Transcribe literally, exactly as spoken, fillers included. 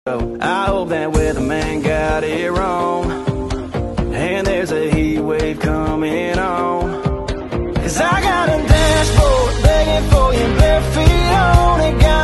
I hope that weatherman got it wrong, and there's a heat wave coming on. Cause I got a dashboard begging for your bare feet on it. Got